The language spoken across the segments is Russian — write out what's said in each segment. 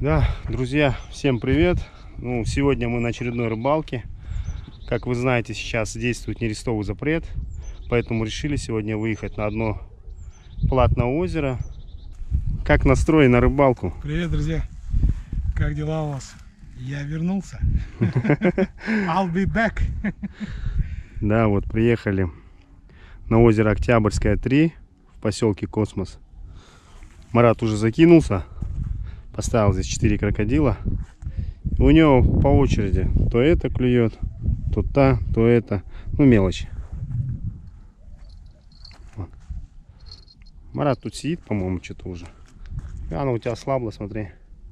Да, друзья, всем привет! Сегодня мы на очередной рыбалке. Как вы знаете, сейчас действует нерестовый запрет, поэтому решили сегодня выехать на одно платное озеро. Как настрой на рыбалку? Привет, друзья! Как дела у вас? Я вернулся. I'll be back. Да, вот приехали на озеро Октябрьское 3 в поселке Космос. Марат уже закинулся. Поставил здесь 4 крокодила. У него по очереди то это клюет, то та, то это. Мелочь. Вот. Марат тут сидит, по-моему, что-то уже. Оно у тебя слабло, смотри.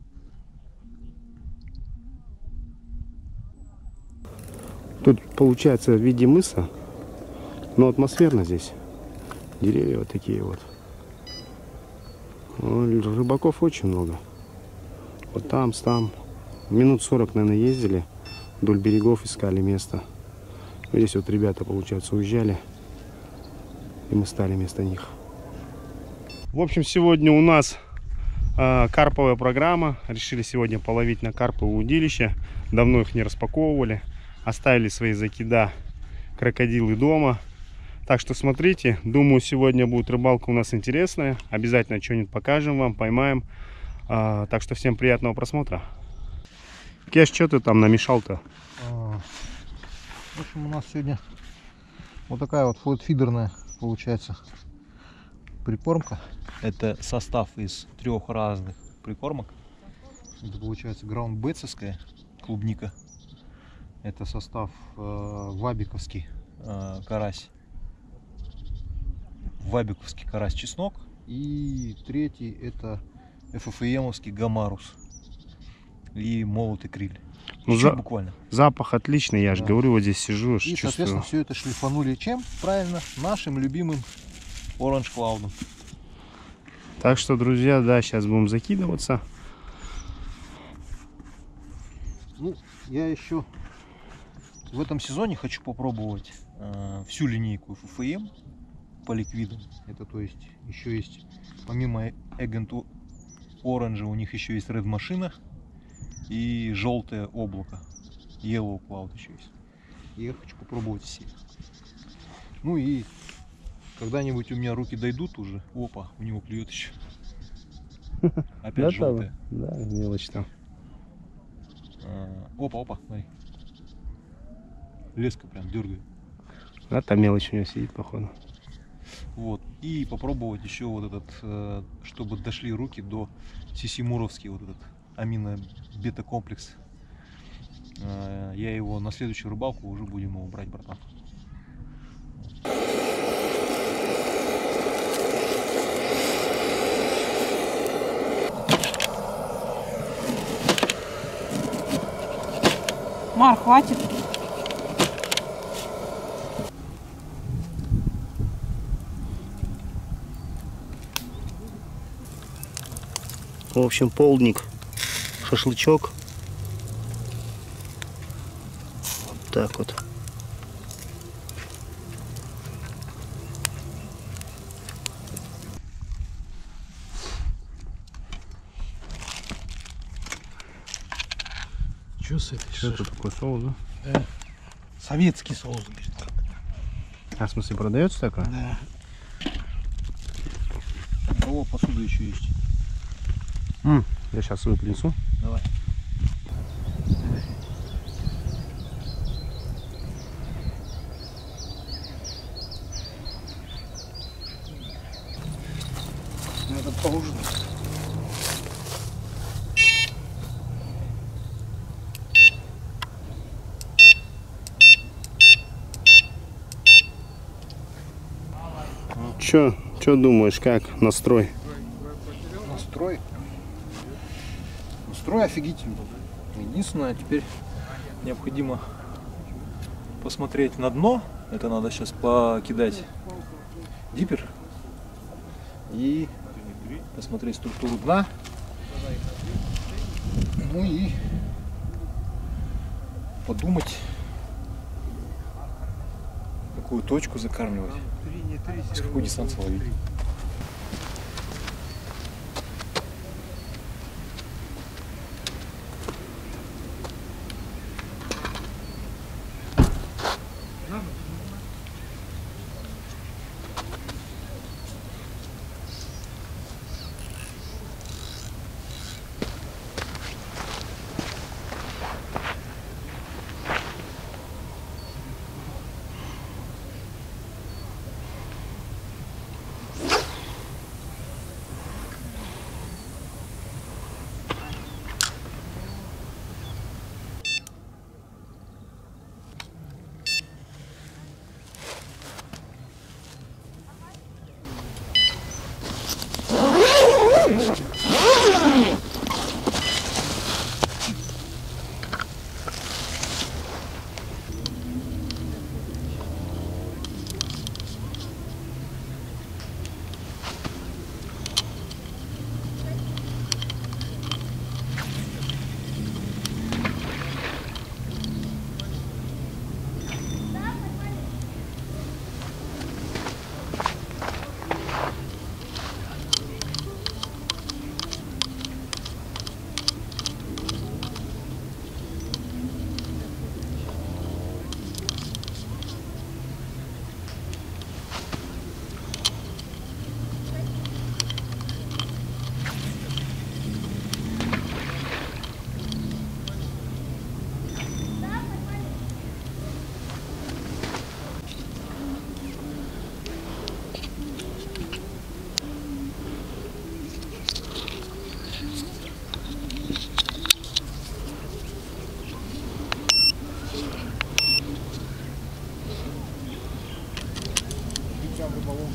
Тут получается в виде мыса, но атмосферно здесь. Деревья вот такие вот. Рыбаков очень много. Вот там. Минут 40, наверное, ездили. Вдоль берегов искали место. Здесь вот ребята, получается, уезжали. И мы стали вместо них. В общем, сегодня у нас карповая программа. Решили сегодня половить на карповое удилище. Давно их не распаковывали. Оставили свои закида крокодилы дома. Так что смотрите. Думаю, сегодня будет рыбалка у нас интересная. Обязательно что-нибудь покажем вам, поймаем. Так что всем приятного просмотра. Кеш, что ты там намешал-то? В общем, у нас сегодня вот такая вот флотфидерная получается прикормка. Это состав из 3 разных прикормок. Это получается граундбетсовская клубника. Это состав вабиковский карась. Вабиковский карась-чеснок. И третий это ФФМовский гамарус и молотый криль. Буквально. Запах отличный, я же говорю, вот здесь сижу. И, чувствую. Соответственно, все это шлифанули чем? Правильно, нашим любимым Orange Cloud. Так что, друзья, да, сейчас будем закидываться. Я еще в этом сезоне хочу попробовать всю линейку FFM по ликвидам. Это то есть еще есть, помимо Agent Orange, у них еще есть Red машина и желтое облако. Yellow Cloud еще есть. И я хочу попробовать все. И когда-нибудь у меня руки дойдут уже. Опа, у него клюет еще. Опять желтое. Да, мелочь там. Опа, смотри. Леска прям дергает. А там мелочь у него сидит, походу. Вот. И попробовать еще вот этот, чтобы дошли руки до Сисимуровский вот этот амино-бета-комплекс. Я его на следующую рыбалку уже будем его брать, братан. Мар, хватит. В общем, полдник, шашлычок. Вот так вот. Что с этой? Что это такой соус, да? Советский соус, говорит. А в смысле продается такое? Да. О, посуда еще есть. Я сейчас свою принесу. Давай. Надо поужинать. Чё думаешь, как настрой? Настрой офигительный. Единственное, теперь необходимо посмотреть на дно. Это надо сейчас покидать диппер и посмотреть структуру дна. И подумать, какую точку закармливать, с какой дистанции ловить.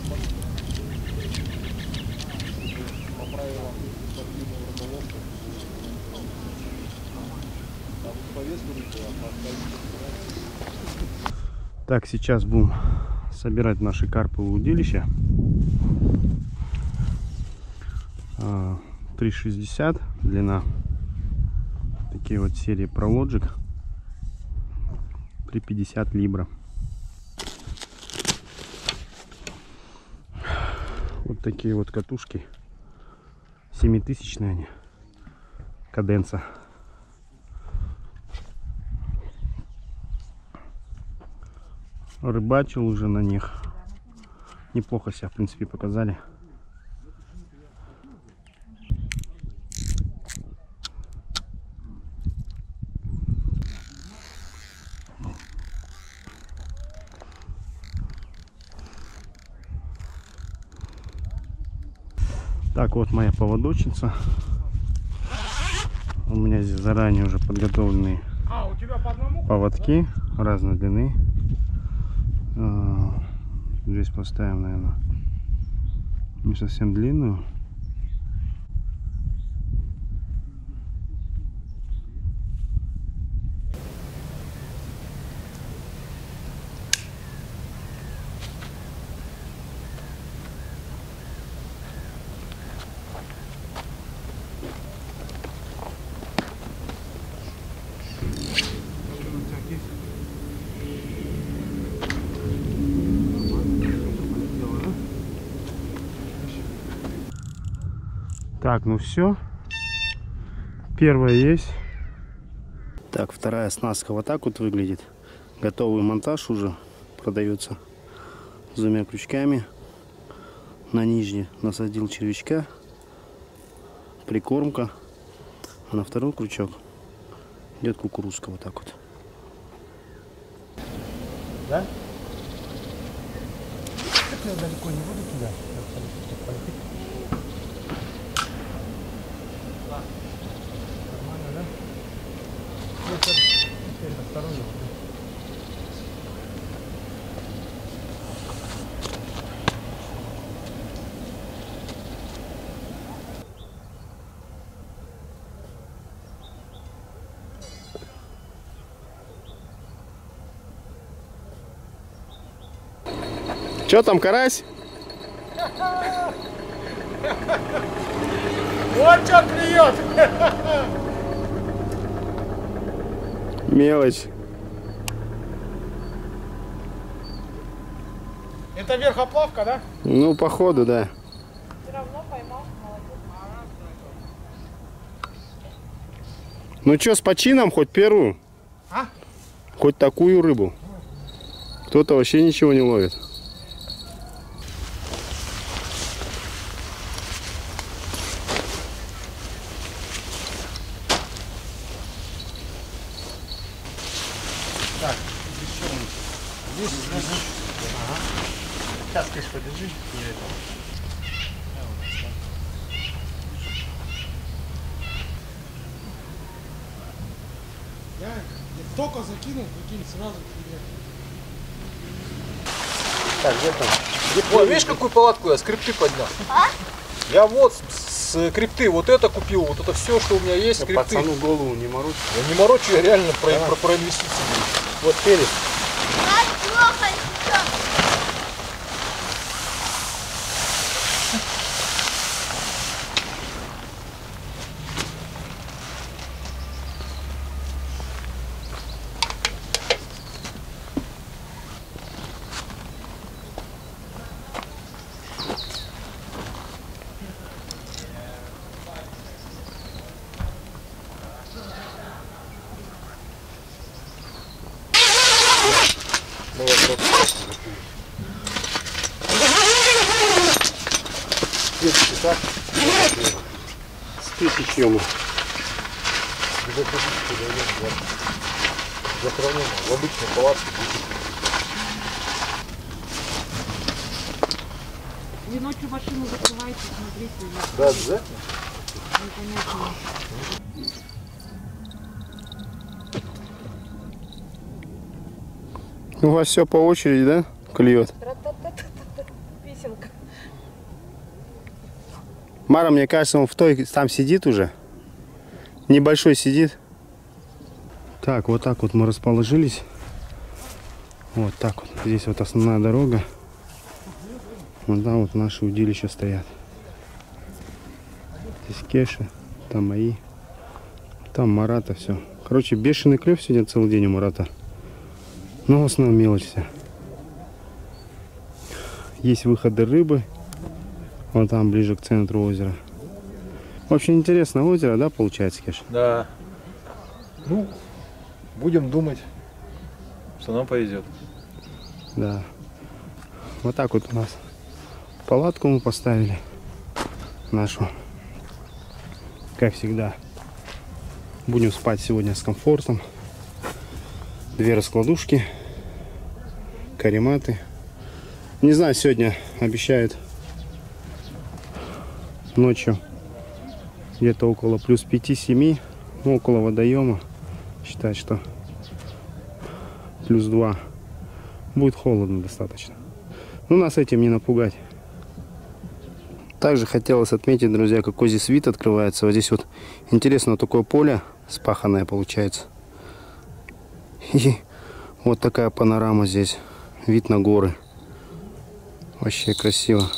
Так, сейчас будем собирать наши карповые удилища. 3,60 длина. Такие вот серии Prologic. 3,50 либра. Вот такие вот катушки. 7000-е они. Каденса. Рыбачил уже на них. Неплохо себя, в принципе, показали. Так, вот моя поводочница. У меня здесь заранее уже подготовленные поводки разной длины. Здесь поставим, наверное, не совсем длинную. Так, ну все. Первая есть. Так, вторая оснастка вот так вот выглядит. Готовый монтаж уже продается с двумя крючками. На нижний насадил червячка. Прикормка. А на второй крючок идет кукурузка вот так вот. Да? Я далеко не буду туда. Нормально, да? Теперь осторожно. Че там, карась? Вот что клюет! Мелочь. Это верхоплавка, да? Ну, походу, да. Все равно поймал, молодец. Ну что, с почином хоть первую? А? Хоть такую рыбу. Кто-то вообще ничего не ловит. Так, еще здесь, значит. Ага. Сейчас, конечно, подержи. Я только закинул, прикинь, сразу тебе. Так, где там? Ой, видишь, какую палатку я с крипты поднял? Я вот с крипты вот это купил, вот это все, что у меня есть, крипты. Пацану голову не морочь. Я не морочу, я реально про инвестиции. Вот перец. Спичечки ему. Захоронено в обычной палатке. Вы ночью машину закрываете, смотрите. Да, обязательно. У вас все по очереди, да? Клюет. Песенка. Мара, мне кажется, он в той там сидит уже. Небольшой сидит. Так, вот так вот мы расположились. Вот так вот. Здесь вот основная дорога. Вон там вот наши удилища стоят. Здесь Кеша, там мои. Там Марата, все. Короче, бешеный клев сегодня целый день у Марата. Но в основном мелочь вся. Есть выходы рыбы. Вот там, ближе к центру озера. Очень интересное озеро, да, получается, Кеш? Да. Ну, будем думать, что нам повезет. Да. Вот так вот у нас палатку мы поставили. Нашу. Как всегда. Будем спать сегодня с комфортом. 2 раскладушки. Карематы. Не знаю, сегодня обещают ночью где-то около плюс 5-7, ну, около водоема. Считать, что плюс 2. Будет холодно достаточно. Но нас этим не напугать. Также хотелось отметить, друзья, какой здесь вид открывается. Вот здесь вот интересно вот такое поле спаханное получается. И вот такая панорама здесь. Вид на горы. Вообще красиво.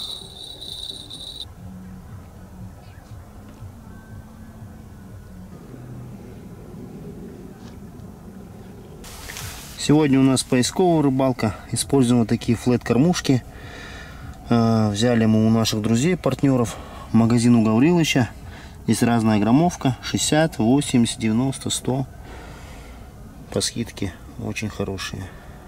Сегодня у нас поисковая рыбалка. Используем вот такие флет-кормушки. Взяли мы у наших друзей, партнеров, магазин у Гаврилыча. Здесь разная граммовка. 60, 80, 90, 100. По скидке очень хорошие.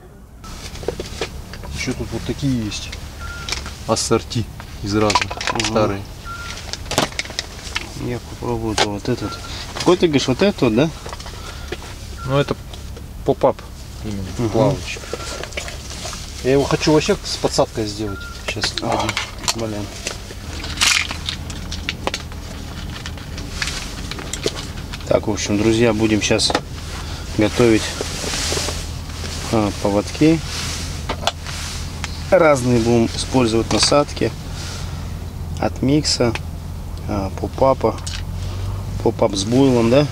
Еще тут вот такие есть ассорти из разных, старые. Я попробую вот этот. Какой ты говоришь, вот этот, да? Ну это поп-ап именно, плавающий. Я его хочу вообще с подсадкой сделать. Сейчас один. Блин. Так, в общем, друзья, будем сейчас готовить поводки. Разные будем использовать насадки. От микса, поп-апа. Поп-ап с буйлом, да?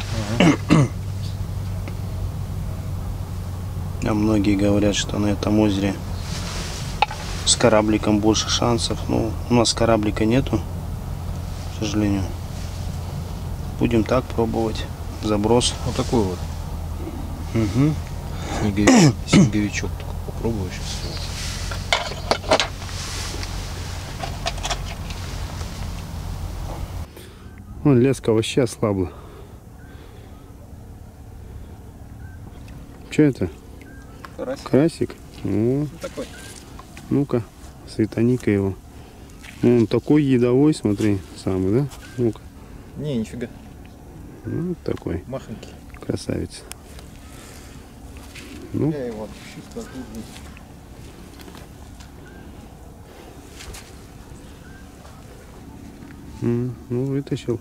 А многие говорят, что на этом озере с корабликом больше шансов. Ну, у нас кораблика нету, к сожалению. Будем так пробовать. Заброс. Вот такой вот. Угу. Снеговичок. Только попробую сейчас. Вон леска вообще ослабла. Что это? Карасик. Карасик? О, Такой. ну-ка, светани-ка его. Он такой едовой, смотри, самый, да? Ну-ка. Не, нифига. Вот такой. Махонький. Красавец. Ну, Я его чисто оттуда. ну, вытащил.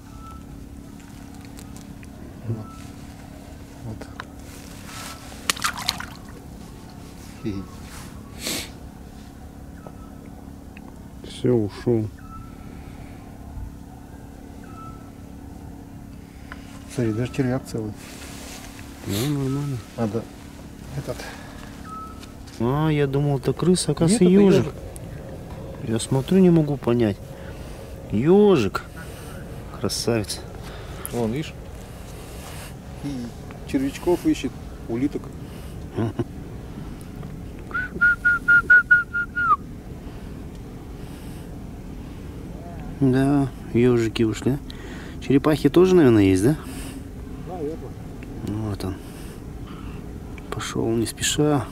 Вот. Все, ушел. Смотри, даже червяк целый. Ну, нормально. Надо этот. А, я думал, это крыса, оказывается, Нет, это ежик. ежик. Я смотрю, не могу понять. Ежик. Красавец. Вон, видишь? И червячков ищет, улиток. Да, ежики ушли. Черепахи тоже, наверное, есть, да? Наверное. Вот он. Пошел не спеша.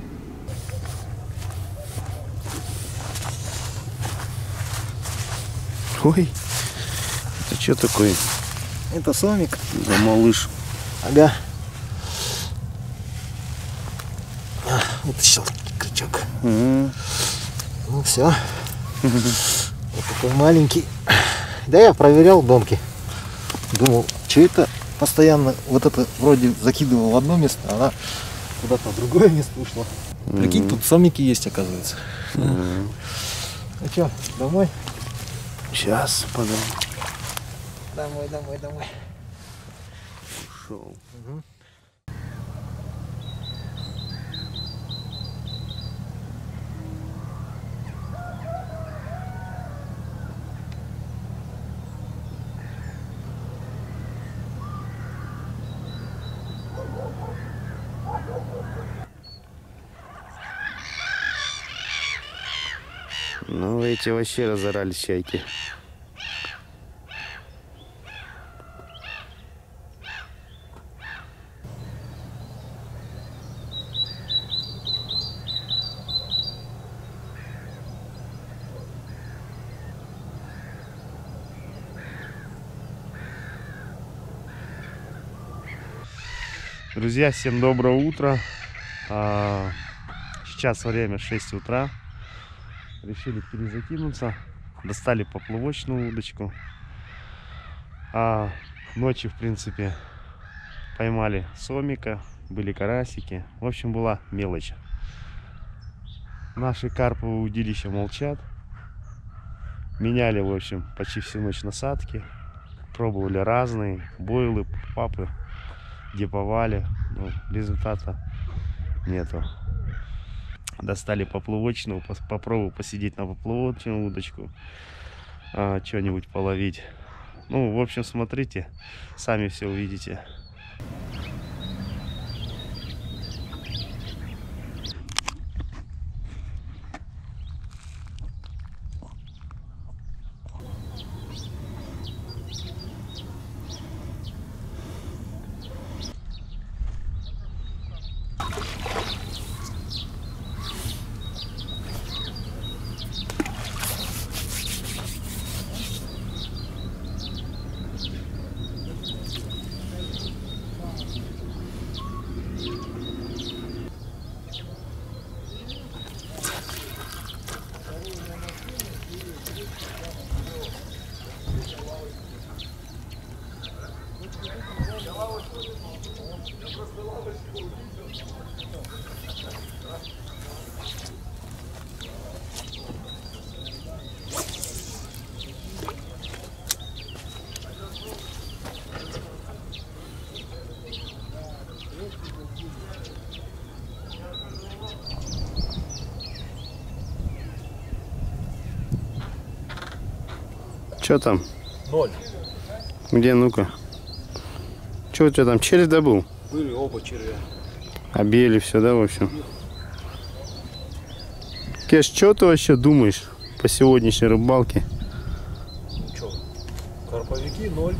Ой, это что такое Это сомик. за малыш? Ага. Вытащил крючок. Ну все. Вот такой маленький. Да, я проверял домки. Думал, что это постоянно вот это вроде закидывал в одно место, а она куда-то в другое место ушла. Прикинь, тут сомики есть, оказывается. Ну что, домой? Сейчас, подожди. Домой, домой, домой. Ушел. Угу. Ну, эти вообще разорались чайки. Друзья, всем доброго утра. Сейчас время 6 утра. Решили перезакинуться. Достали поплавочную удочку. Ночью, в принципе, поймали сомика, были карасики. В общем, была мелочь. Наши карповые удилища молчат. Меняли, в общем, почти всю ночь насадки. Пробовали разные бойлы, папы, диповали. Но результата нету. Достали поплавочную, попробую посидеть на поплавочную удочку, что-нибудь половить. Ну, в общем, смотрите, сами все увидите. Что там? 0. Где, ну-ка? Что у тебя там, червь добыл? Были оба червя. Объели все, да, в общем? Кеш, что ты вообще думаешь по сегодняшней рыбалке? Что? Карповики 0.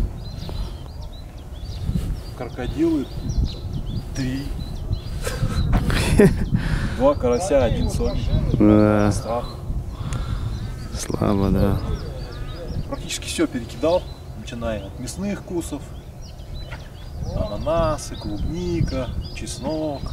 Крокодилы 3. 2 карася, 1 сомик. Да, Страх. слабо, да. Практически все перекидал, начиная от мясных вкусов, ананасы, клубника, чеснок,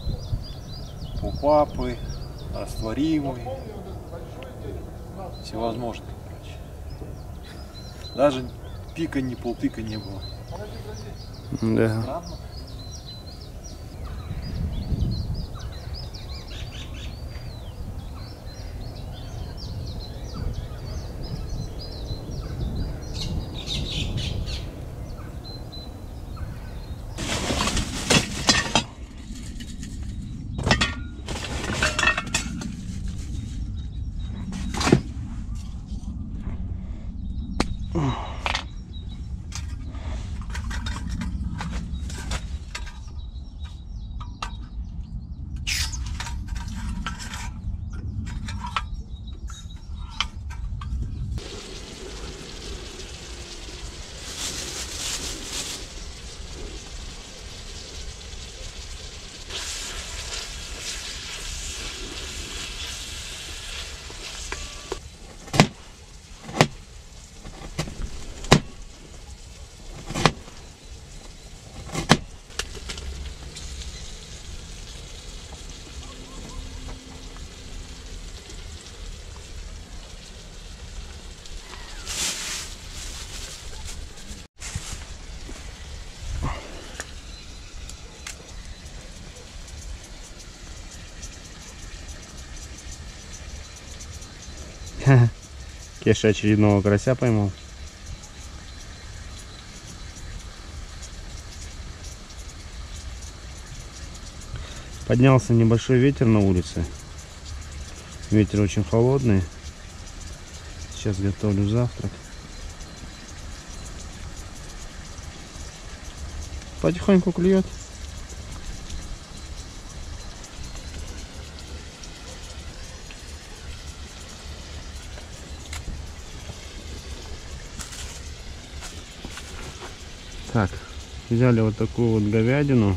попапы, растворимый, всевозможные, короче. Даже пика, ни полтыка не было. Да. Странно. Кеша очередного карася поймал. Поднялся небольшой ветер на улице. Ветер очень холодный. Сейчас готовлю завтрак. Потихоньку клюет. Так, взяли вот такую вот говядину.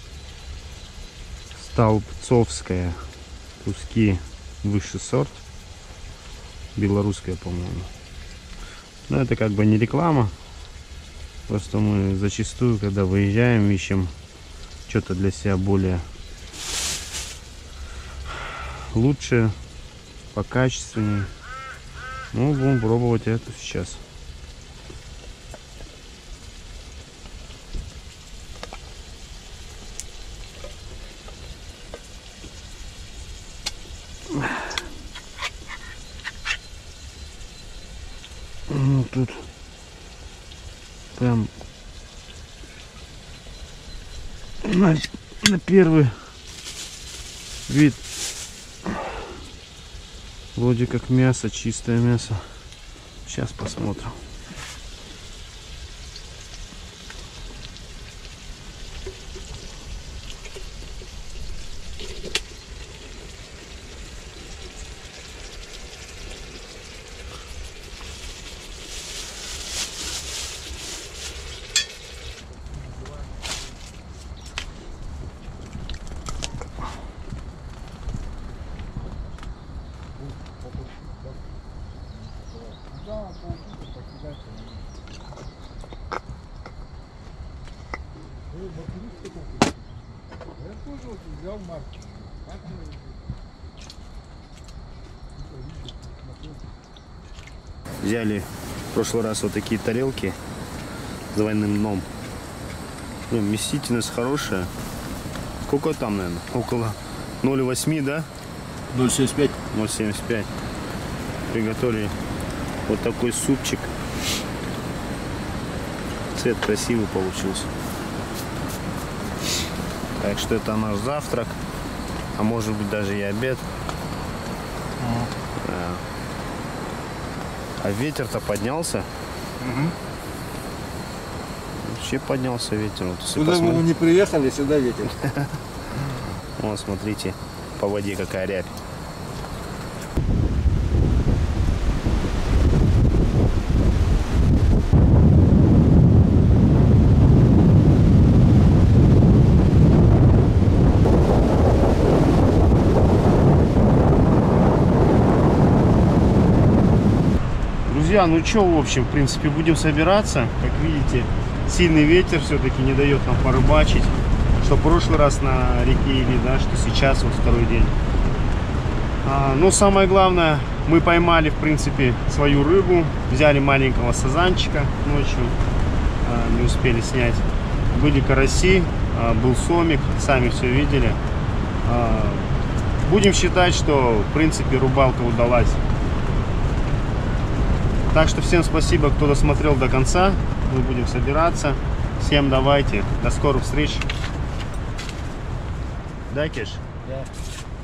Столбцовская. Куски высший сорт. Белорусская, по-моему. Но это как бы не реклама. Просто мы зачастую, когда выезжаем, ищем что-то для себя более лучше, покачественнее. Ну, будем пробовать это сейчас. Ну, тут прям на первый вид вроде как мясо, чистое мясо. Сейчас посмотрим. Взяли в прошлый раз вот такие тарелки с двойным дном. Вместительность хорошая. Сколько там, наверное? Около 0,8, да? 0,75. 0,75. Приготовили вот такой супчик. Цвет красивый получился. Так что это наш завтрак. А может быть даже и обед. Да. А ветер-то поднялся. Вообще поднялся ветер. Вот, Куда бы мы не приехали, сюда ветер. Вот, смотрите, по воде какая рябь. Друзья, ну что, в общем, в принципе, будем собираться. Как видите, сильный ветер все-таки не дает нам порыбачить. Что в прошлый раз на реке или, да, что сейчас вот второй день. Но самое главное, мы поймали, в принципе, свою рыбу. Взяли маленького сазанчика ночью, не успели снять. Были караси, был сомик, сами все видели. Будем считать, что, в принципе, рыбалка удалась. Так что всем спасибо, кто досмотрел до конца. Мы будем собираться. Всем давайте. До скорых встреч. Да, Кеш? Да.